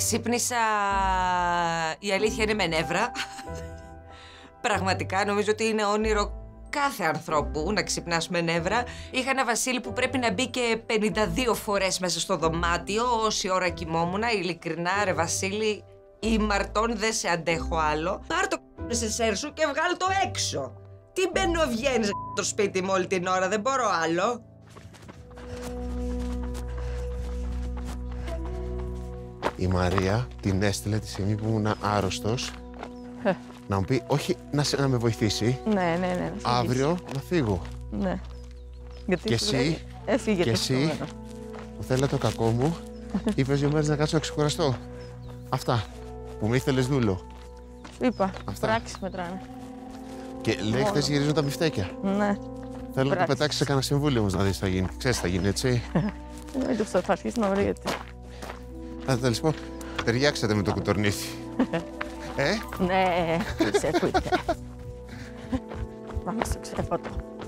Ξύπνησα, η αλήθεια είναι με νεύρα. Πραγματικά νομίζω ότι είναι όνειρο κάθε ανθρώπου να ξυπνάς με νεύρα. Είχα ένα Βασίλη που πρέπει να μπει και 52 φορές μέσα στο δωμάτιο όση ώρα κοιμόμουν. Ειλικρινά ρε Βασίλη, ήμαρτον, δεν σε αντέχω άλλο. Πάρ' το σερ σου και βγάλ' το έξω. Τι μπαίνω βγαίνεις το σπίτι μου όλη την ώρα, δεν μπορώ άλλο. Η Μαρία την έστειλε τη στιγμή που ήμουν άρρωστος να μου πει, όχι να με βοηθήσει. Ναι. Αύριο να φύγω. Ναι. Γιατί και εσύ, έφυγε και εσύ που θέλει το κακό μου, είπες 2 μέρες να κάτσω να ξεκουραστώ. Αυτά που με ήθελες δούλο. Είπα, αυτά. πράξεις μετράνε. Και λέει χθες γυρίζουν τα μπιφτέκια. Ναι. Θέλω να το πετάξεις σε κανένα συμβούλιο όμως να δεις τι θα γίνει. Ξέρεις τι θα γίνει, έτσι. Εννοείται αυτό, θα αρχίσει να βρείτε. Θα της πω, ταιριάξατε με το κουτορνίθι. Ναι, ξέφουητε. Πάμε στο ξέφωτο.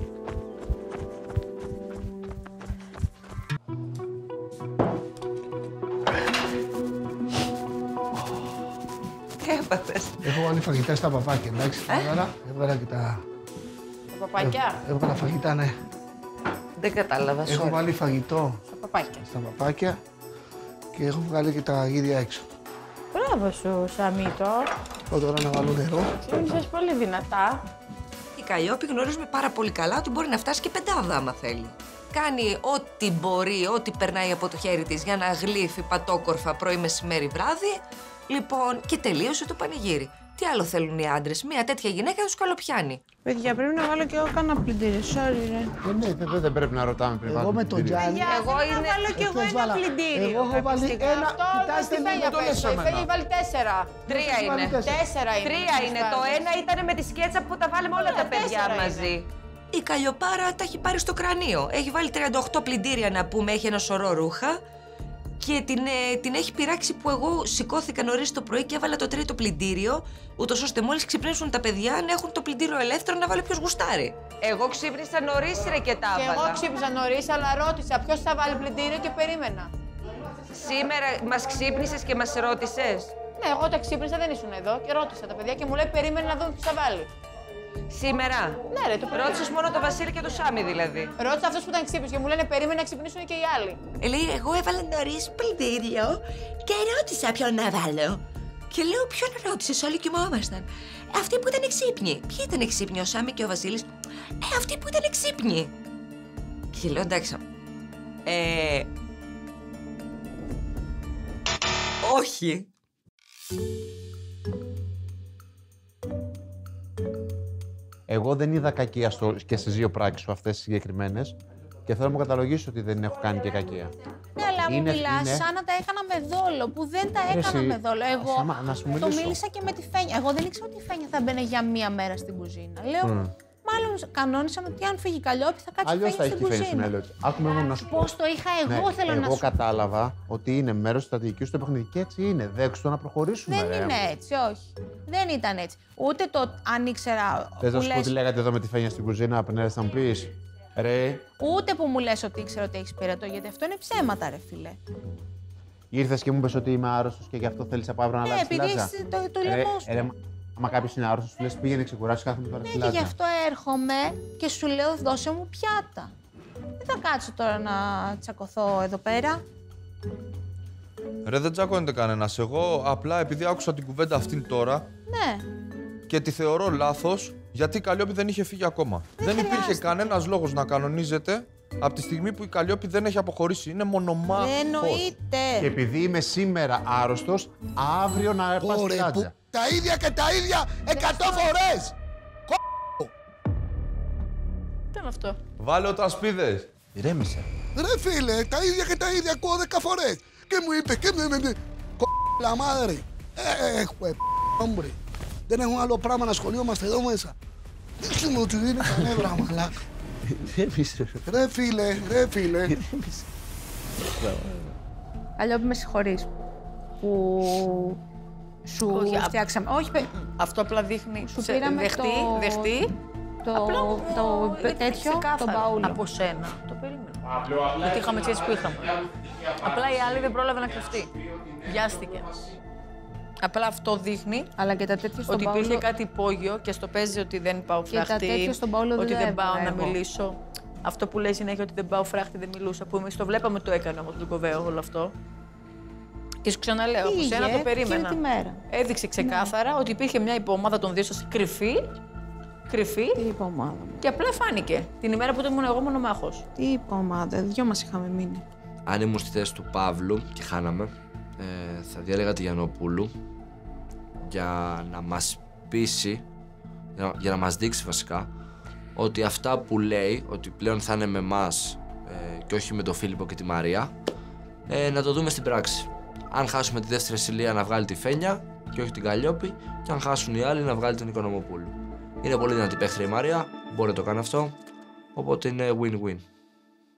Τι έπαθες? Έχω βάλει φαγητά στα παπάκια, εντάξει. Έβγαλα και τα... Τα παπάκια. Έβγαλα φαγητά, ναι. Δεν κατάλαβα, Έχω βάλει φαγητό Στα παπάκια και έχω βγάλει και τα γύρια έξω. Μπράβο σου, Σαμίτο. Πάω τώρα να βάλω νερό. Ξύπνησες πολύ δυνατά. Η Καλλιόπη γνωρίζουμε πάρα πολύ καλά ότι μπορεί να φτάσει και 5 άμα θέλει. Κάνει ό,τι μπορεί, ό,τι περνάει από το χέρι της για να γλύφει πατόκορφα πρωί, μεσημέρι, βράδυ. Λοιπόν, και τελείωσε το πανηγύρι. Τι άλλο θέλουν οι άντρες, μια τέτοια γυναίκα τους καλοπιάνει. Παιδιά, πρέπει να βάλω κι εγώ κάνα πλυντήρι, sorry ρε. Ναι, δεν πρέπει να ρωτάμε πριν. Εγώ με τον Γιάννη. Εγώ να βάλω κι εγώ ένα πλυντήριο. Εγώ έχω βάλει ένα. Αυτό Κοιτάξτε λίγο το λες εμένα. έχει βάλει 4. 3 είναι. 4 είναι. 3 είναι. Το ένα ήταν με τη σκέτσα που τα βάλουμε όλα τα παιδιά μαζί. Η Καλλιοπάρα τα έχει πάρει στο κρανίο. Έχει βάλει 38 πλυντήρια να πούμε, έχει ένα σωρό ρούχα. Και την έχει πειράξει που εγώ σηκώθηκα νωρίς το πρωί και έβαλα το 3ο πλυντήριο, ούτως ώστε μόλις ξυπνήσουν τα παιδιά να έχουν το πλυντήριο ελεύθερο να βάλει ποιος γουστάρει. Εγώ ξύπνησα νωρίς ρε και τα έβαλα. Και εγώ ξύπνησα νωρίς, αλλά ρώτησα ποιος θα βάλει πλυντήριο και περίμενα. Σήμερα μας ξύπνησες και μας ρώτησες. Ναι, εγώ τα ξύπνησα, δεν ήσουν εδώ και ρώτησα τα παιδιά και μου λέει περίμενε να δούμε ποιος θα βάλει. Σήμερα. Ναι, ρε, το ρώτησες μόνο τον Βασίλη και τον Σάμι δηλαδή. Ρώτησα αυτός που ήταν ξύπνησε και μου λένε περίμενε να ξυπνήσουν και οι άλλοι. Λέει, εγώ έβαλα νωρίς πλυντήριο και ρώτησα ποιον να βάλω. Και λέω, ποιον ρώτησες, όλοι κοιμόμασταν. Αυτοί που ήταν ξύπνοι. Ποιοι ήταν ξύπνοι, ο Σάμι και ο Βασίλης? Αυτοί που ήταν ξύπνοι. Και λέω, εντάξει. Όχι. Εγώ δεν είδα κακία και στις 2 πράξεις σου αυτές τις συγκεκριμένες και θέλω να μου καταλογίσω ότι δεν έχω κάνει και κακία. Ναι, αλλά μου μιλάς σαν να τα έκανα με δόλο, που δεν τα έκανα με δόλο. Εγώ το μίλησα και με τη Φένια. Εγώ δεν ήξερα ότι η Φένια θα μπαίνει για 1 μέρα στην κουζίνα. Λέω, μάλλον κανόνισαν ότι αν φύγει η Καλλιόπη θα κάτσει Φένια στην κουζίνα. Αλλιώς θα έχει τη Φένια στην Ελλάδα. Άκουμε μόνο να σου πω. Πώς το είχα εγώ, θέλω να σου πω. Εγώ κατάλαβα ότι είναι μέρος της στρατηγικής του παιχνίδι και έτσι είναι. Δέξτε να προχωρήσουμε. Δεν είναι έτσι, όχι. Δεν ήταν έτσι. Ούτε το αν ήξερα. Θες να σου πω τι λέγατε εδώ με τη Φένια στην κουζίνα, απενέρες να μου πεις. Ρε. Ούτε που μου λες ότι ήξερα ότι έχεις πειρατό, γιατί αυτό είναι ψέματα, ρε φίλε. Ήρθες και μου είπες ότι είμαι άρρωστος και γι' αυτό θέλεις από αύριο να αλλάξεις τη λάτζα. Επειδή το λαιμό σου. Άμα κάποιος είναι άρρωστος, του λες πήγαινε ξεκουράσει κάθομαι τώρα στη λάτζα. Και γι' αυτό έρχομαι και σου λέω δώσε μου πιάτα. Δεν θα κάτσω τώρα να τσακωθώ εδώ πέρα. Ρε, δεν τσακώνεται κανένας. Εγώ απλά επειδή άκουσα την κουβέντα αυτήν τώρα. Ναι. Και τη θεωρώ λάθος, γιατί η Καλλιόπη δεν είχε φύγει ακόμα. Δεν υπήρχε κανένας λόγος να κανονίζεται από τη στιγμή που η Καλλιόπη δεν έχει αποχωρήσει. Είναι μονομάχος. Δεν εννοείται. Και επειδή είμαι σήμερα άρρωστος, αύριο να πας στη λάτζα. Τα ίδια και τα ίδια 100 φορές! Τι είναι αυτό? Βάλε τασπίδες. Ηρέμησε. Ρε φίλε, τα ίδια και τα ίδια ακούω 10 φορές. Και μου είπε και με μάδρη. Έχουμε όμπρε. Δεν έχουμε άλλο πράγμα να ασχολιόμαστε εδώ μέσα. Δείξτε μου ότι είναι τα νεύρα, μαλάκα. Ρε φίλε. Καλλιόπη, με συγχωρείς που σου φτιάξαμε. Όχι, αυτό απλά δείχνει. Σου πήραμε δεχτεί. το τέτοιο, το μπαούλο. Από σένα. Το περίμενα. Γιατί είχαμε τις σχέσεις που είχαμε. Απλά η άλλη δεν πρόλαβε να κρυφτεί. Βιάστηκε. Απλά αυτό δείχνει αλλά και τα στον ότι υπήρχε κάτι υπόγειο και στο παίζει ότι δεν πάω φράχτη, ότι δεν πάω να μιλήσω. Αυτό που λέει συνέχεια ότι δεν πάω φράχτη, δεν μιλούσα. Που εμείς το βλέπαμε, το έκανε όμως τον Κοβέο όλο αυτό. Και σου ξαναλέω, από σένα το περίμενα. Έδειξε ξεκάθαρα ότι υπήρχε μια υποομάδα των δύο σας κρυφή. Τι υποομάδα. Και απλά φάνηκε την ημέρα που ήμουν εγώ μονομάχος. Τι υποομάδα, δυο μας είχαμε μείνει. Αν ήμουν στη θέση του Παύλου και χάναμε, θα διάλεγα τη Γιαννοπούλου για να μας πείσει, για να μας δείξει βασικά, ότι αυτά που λέει, ότι πλέον θα είναι με εμάς και όχι με τον Φίλιππο και τη Μαρία, να το δούμε στην πράξη. Αν χάσουμε τη δεύτερη Σιλία να βγάλει τη Φένια και όχι την Καλλιόπη, και αν χάσουν οι άλλοι να βγάλει τον Οικονομοπούλου. Είναι πολύ δυνατή παίχτρια η Μαρία, μπορεί να το κάνει αυτό, οπότε είναι win-win.